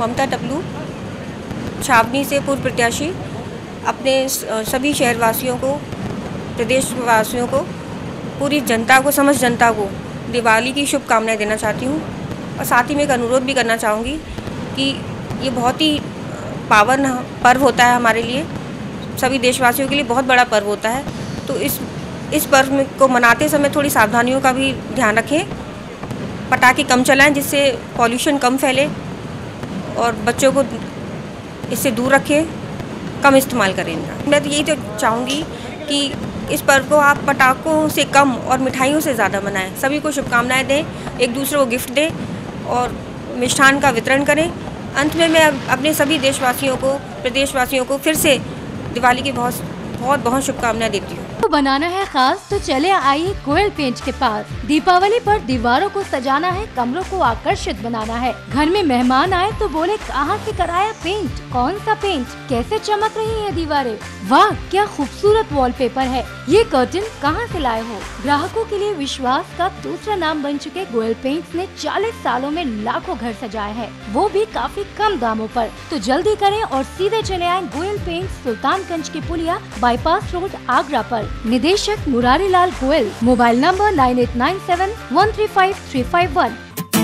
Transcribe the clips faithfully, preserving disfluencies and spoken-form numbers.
ममता टपलू, छावनी से पूर्व प्रत्याशी, अपने सभी शहरवासियों को, प्रदेशवासियों को, पूरी जनता को, समस्त जनता को दिवाली की शुभकामनाएं देना चाहती हूँ। और साथ ही मैं एक अनुरोध भी करना चाहूँगी कि ये बहुत ही पावन पर्व होता है हमारे लिए, सभी देशवासियों के लिए बहुत बड़ा पर्व होता है। तो इस इस पर्व को मनाते समय थोड़ी सावधानियों का भी ध्यान रखें, पटाखे कम चलाएं जिससे पॉल्यूशन कम फैले, और बच्चों को इससे दूर रखें, कम इस्तेमाल करें इनका। मैं तो यही तो चाहूँगी कि इस पर्व को आप पटाखों से कम और मिठाइयों से ज़्यादा मनाएं, सभी को शुभकामनाएं दें, एक दूसरे को गिफ्ट दें और मिष्ठान का वितरण करें। अंत में मैं अपने सभी देशवासियों को, प्रदेशवासियों को फिर से दिवाली की बहुत बहुत बहुत शुभकामनाएं देती हूँ। तो बनाना है खास तो चले आइए गोयल पेंट के पास। दीपावली पर दीवारों को सजाना है, कमरों को आकर्षित बनाना है। घर में मेहमान आए तो बोले कहाँ से कराया पेंट, कौन सा पेंट, कैसे चमक रही है दीवारें, वाह क्या खूबसूरत वॉलपेपर है, ये कर्टन कहाँ से लाए हो। ग्राहकों के लिए विश्वास का दूसरा नाम बन चुके गोयल पेंट्स ने चालीस सालों में लाखों घर सजाए हैं, वो भी काफी कम दामों पर। तो जल्दी करें और सीधे चले आए गोयल पेंट्स, सुल्तानगंज के पुलिया बाईपास रोड, आगरा पर। निदेशक Murari Lal Goyal, mobile number nine eight nine seven one three five three five one.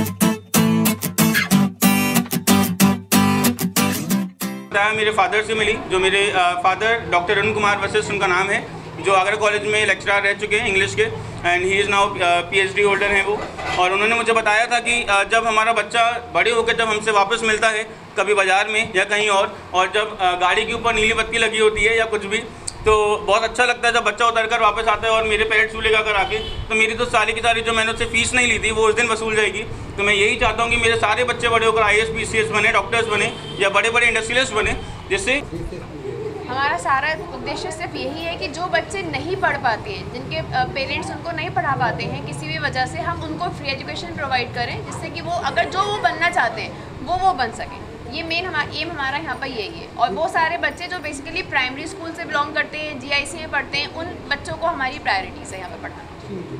मेरे फादर से मिली, जो मेरे फादर डॉक्टर अरुण कुमार वशिष्ठ उनका नाम है, जो आगरा कॉलेज में लेक्चरर रह चुके हैं इंग्लिश के, and he is now PhD holder हैं वो। और उन्होंने मुझे बताया था कि जब हमारा बच्चा बड़े होकर जब हमसे वापस मिलता है कभी बाज़ार में या कहीं और, और जब गाड़ी के ऊपर नीली बत्ती लगी होती है या कुछ भी, तो बहुत अच्छा लगता है जब बच्चा उतर कर वापस आता है और मेरे पेरेंट्स को लेकर आके, तो मेरी तो सारी की सारी जो मैंने उससे फीस नहीं ली थी वो उस दिन वसूल जाएगी। तो मैं यही चाहता हूँ कि मेरे सारे बच्चे बड़े होकर I A S P C S बने, डॉक्टर्स बने या बड़े बड़े इंडस्ट्रियलिस्ट बने, जिससे हमारा सारा उद्देश्य सिर्फ यही है कि जो बच्चे नहीं पढ़ पाते हैं, जिनके पेरेंट्स उनको नहीं पढ़ा पाते हैं किसी भी वजह से, हम उनको फ्री एजुकेशन प्रोवाइड करें, जिससे कि वो अगर जो वो बनना चाहते हैं वो वो बन सकें। ये मेन हमारा एम हमारा यहाँ पर यही है। और वो सारे बच्चे जो बेसिकली प्राइमरी स्कूल से बिलोंग करते हैं, जी आई सी में पढ़ते हैं, उन बच्चों को हमारी प्रायोरिटीज़ है यहाँ पर पढ़ाना।